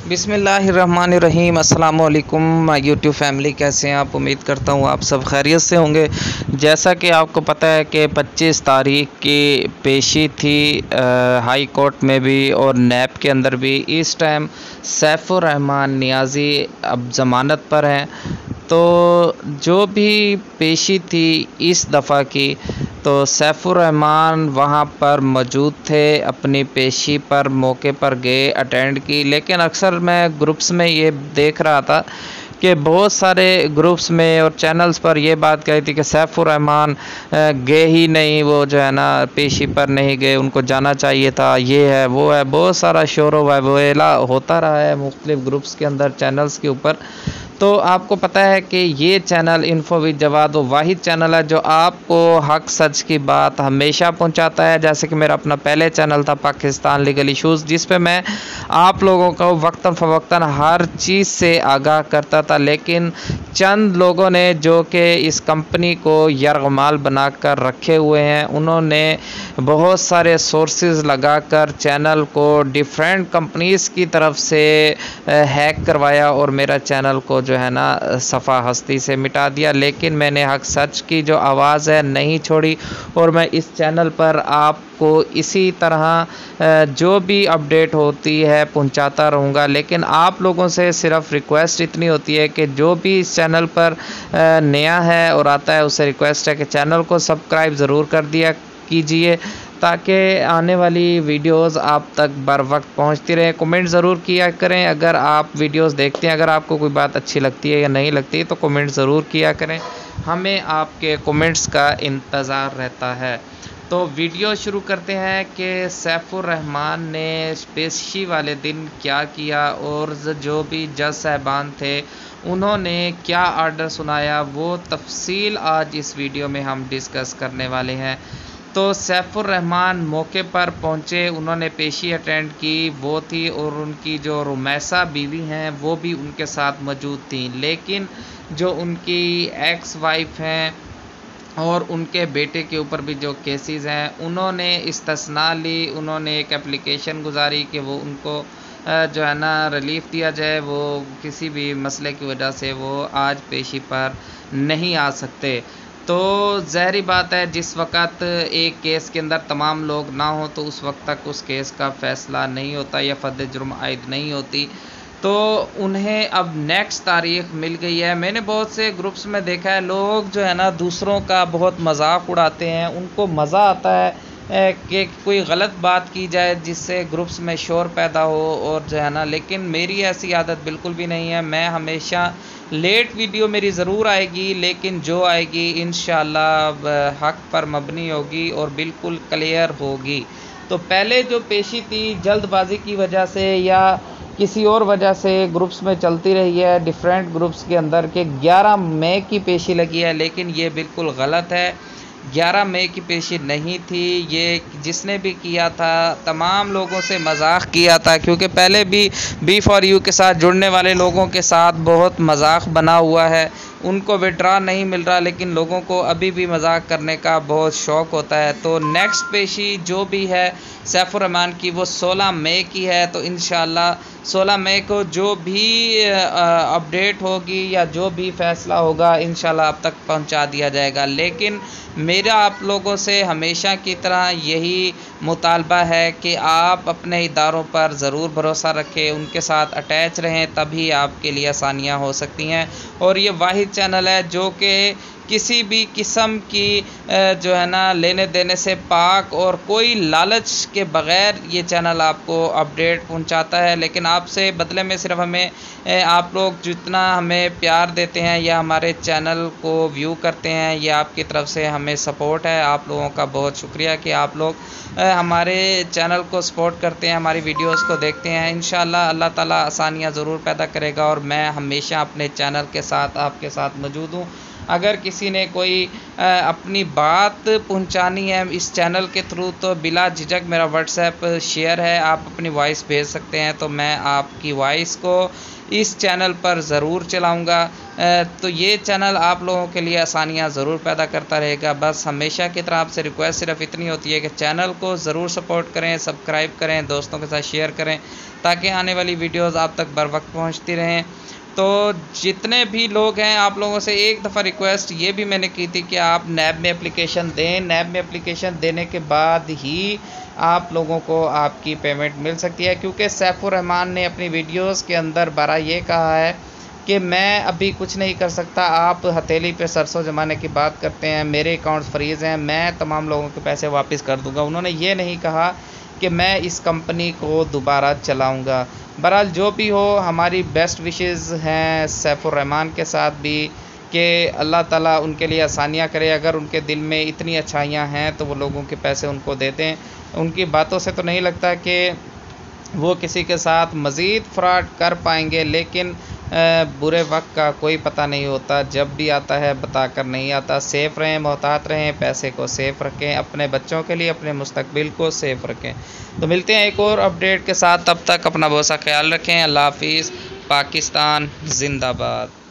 बिस्मिल्लाहिर्रहमानिर्रहीम। अस्सलाम वालेकुम माय यूट्यूब फैमिली, कैसे हैं आप? उम्मीद करता हूँ आप सब खैरियत से होंगे। जैसा कि आपको पता है कि 25 तारीख की पेशी थी हाई कोर्ट में भी और नैब के अंदर भी। इस टाइम सैफुर रहमान नियाज़ी अब ज़मानत पर हैं। तो जो भी पेशी थी इस दफ़ा की, तो सैफुर रहमान वहाँ पर मौजूद थे, अपनी पेशी पर मौके पर गए, अटेंड की। लेकिन अक्सर मैं ग्रुप्स में ये देख रहा था कि बहुत सारे ग्रुप्स में और चैनल्स पर ये बात कही थी कि सैफुर रहमान गए ही नहीं, वो जो है ना पेशी पर नहीं गए, उनको जाना चाहिए था, ये है वो है। बहुत सारा शोर ववेला होता रहा है मुख्तलिफ ग्रुप्स के अंदर, चैनल्स के ऊपर। तो आपको पता है कि ये चैनल इन्फो विद जवाद वो वाहिद चैनल है जो आपको हक सच की बात हमेशा पहुंचाता है। जैसे कि मेरा अपना पहले चैनल था पाकिस्तान लीगल इशूज़, जिस पे मैं आप लोगों को वक्तन फ़वक्तन हर चीज़ से आगाह करता था। लेकिन चंद लोगों ने जो कि इस कंपनी को यरगमाल बना कर रखे हुए हैं, उन्होंने बहुत सारे सोर्सेज लगाकर चैनल को डिफरेंट कंपनीज़ की तरफ से हैक करवाया और मेरा चैनल को जो है ना सफ़ा हस्ती से मिटा दिया। लेकिन मैंने हक सच की जो आवाज़ है नहीं छोड़ी और मैं इस चैनल पर आपको इसी तरह जो भी अपडेट होती है पहुंचाता रहूँगा। लेकिन आप लोगों से सिर्फ रिक्वेस्ट इतनी होती है कि जो भी इस चैनल पर नया है और आता है, उससे रिक्वेस्ट है कि चैनल को सब्सक्राइब ज़रूर कर दिया कीजिए ताकि आने वाली वीडियोस आप तक बर वक्त पहुँचती रहे। कमेंट ज़रूर किया करें अगर आप वीडियोस देखते हैं। अगर आपको कोई बात अच्छी लगती है या नहीं लगती तो कमेंट ज़रूर किया करें, हमें आपके कमेंट्स का इंतज़ार रहता है। तो वीडियो शुरू करते हैं कि सैफुर रहमान ने पेशी वाले दिन क्या किया और जो भी जज साहबान थे उन्होंने क्या आर्डर सुनाया, वो तफसील आज इस वीडियो में हम डिस्कस करने वाले हैं। तो सैफुर रहमान मौके पर पहुंचे, उन्होंने पेशी अटेंड की, वो थी और उनकी जो रुमैसा बीवी हैं वो भी उनके साथ मौजूद थी। लेकिन जो उनकी एक्स वाइफ हैं और उनके बेटे के ऊपर भी जो केसेस हैं, उन्होंने इस्तिस्ना ली, उन्होंने एक एप्लीकेशन गुजारी कि वो उनको जो है ना रिलीफ दिया जाए, वो किसी भी मसले की वजह से वो आज पेशी पर नहीं आ सकते। तो ज़ाहिरी बात है जिस वक़्त एक केस के अंदर तमाम लोग ना हो तो उस वक्त तक उस केस का फ़ैसला नहीं होता या फर्द जुर्म आयद नहीं होती। तो उन्हें अब नेक्स्ट तारीख़ मिल गई है। मैंने बहुत से ग्रुप्स में देखा है लोग जो है ना दूसरों का बहुत मजाक उड़ाते हैं, उनको मज़ा आता है कि कोई गलत बात की जाए जिससे ग्रुप्स में शोर पैदा हो और जो है ना। लेकिन मेरी ऐसी आदत बिल्कुल भी नहीं है। मैं हमेशा लेट वीडियो मेरी ज़रूर आएगी, लेकिन जो आएगी इंशाअल्लाह हक़ पर मबनी होगी और बिल्कुल क्लियर होगी। तो पहले जो पेशी थी जल्दबाजी की वजह से या किसी और वजह से ग्रुप्स में चलती रही है डिफरेंट ग्रुप्स के अंदर के 11 मई की पेशी लगी है, लेकिन ये बिल्कुल गलत है। 11 मई की पेशी नहीं थी। ये जिसने भी किया था तमाम लोगों से मजाक किया था, क्योंकि पहले भी B4U के साथ जुड़ने वाले लोगों के साथ बहुत मजाक बना हुआ है। उनको विड्रा नहीं मिल रहा, लेकिन लोगों को अभी भी मजाक करने का बहुत शौक़ होता है। तो नेक्स्ट पेशी जो भी है सैफुर रहमान की वो 16 मई की है। तो इंशाअल्लाह 16 मई को जो भी अपडेट होगी या जो भी फ़ैसला होगा इंशाअल्लाह आप तक पहुंचा दिया जाएगा। लेकिन मेरा आप लोगों से हमेशा की तरह यही मुतालबा है कि आप अपने इदारों पर ज़रूर भरोसा रखें, उनके साथ अटैच रहें, तभी आपके लिए आसानियाँ हो सकती हैं। और ये वाहिद चैनल है जो कि किसी भी किस्म की जो है ना लेने देने से पाक और कोई लालच के बग़ैर ये चैनल आपको अपडेट पहुंचाता है। लेकिन आपसे बदले में सिर्फ हमें आप लोग जितना हमें प्यार देते हैं या हमारे चैनल को व्यू करते हैं, ये आपकी तरफ से हमें सपोर्ट है। आप लोगों का बहुत शुक्रिया कि आप लोग हमारे चैनल को सपोर्ट करते हैं, हमारी वीडियोस को देखते हैं। इंशाअल्लाह अल्लाह ताला आसानियाँ ज़रूर पैदा करेगा और मैं हमेशा अपने चैनल के साथ आपके साथ मौजूद हूँ। अगर किसी ने कोई अपनी बात पहुंचानी है इस चैनल के थ्रू तो बिला झिझक मेरा व्हाट्सएप शेयर है, आप अपनी वॉइस भेज सकते हैं, तो मैं आपकी वॉइस को इस चैनल पर ज़रूर चलाऊंगा। तो ये चैनल आप लोगों के लिए आसानियां ज़रूर पैदा करता रहेगा। बस हमेशा की तरह आपसे रिक्वेस्ट सिर्फ इतनी होती है कि चैनल को ज़रूर सपोर्ट करें, सब्सक्राइब करें, दोस्तों के साथ शेयर करें, ताकि आने वाली वीडियोज़ आप तक बर वक्त पहुँचती रहें। तो जितने भी लोग हैं, आप लोगों से एक दफ़ा रिक्वेस्ट ये भी मैंने की थी कि आप नैब में एप्लीकेशन दें। नैब में एप्लीकेशन देने के बाद ही आप लोगों को आपकी पेमेंट मिल सकती है, क्योंकि सैफुर रहमान ने अपनी वीडियोस के अंदर बारा ये कहा है कि मैं अभी कुछ नहीं कर सकता, आप हथेली पे सरसों जमाने की बात करते हैं, मेरे अकाउंट्स फ्रीज़ हैं, मैं तमाम लोगों के पैसे वापस कर दूंगा। उन्होंने ये नहीं कहा कि मैं इस कंपनी को दोबारा चलाऊंगा। बहरहाल जो भी हो, हमारी बेस्ट विशेज़ हैं सैफुर रहमान के साथ भी कि अल्लाह ताला उनके लिए आसानियाँ करे। अगर उनके दिल में इतनी अच्छाइयाँ हैं तो वो लोगों के पैसे उनको दे दें। उनकी बातों से तो नहीं लगता कि वो किसी के साथ मज़ीद फ्रॉड कर पाएंगे, लेकिन बुरे वक्त का कोई पता नहीं होता, जब भी आता है बता कर नहीं आता। सेफ़ रहें, मोहतात रहें, पैसे को सेफ़ रखें, अपने बच्चों के लिए, अपने मुस्तकबिल को सेफ़ रखें। तो मिलते हैं एक और अपडेट के साथ, तब तक अपना बहुत सा ख्याल रखें। अल्लाह हाफिज़। पाकिस्तान जिंदाबाद।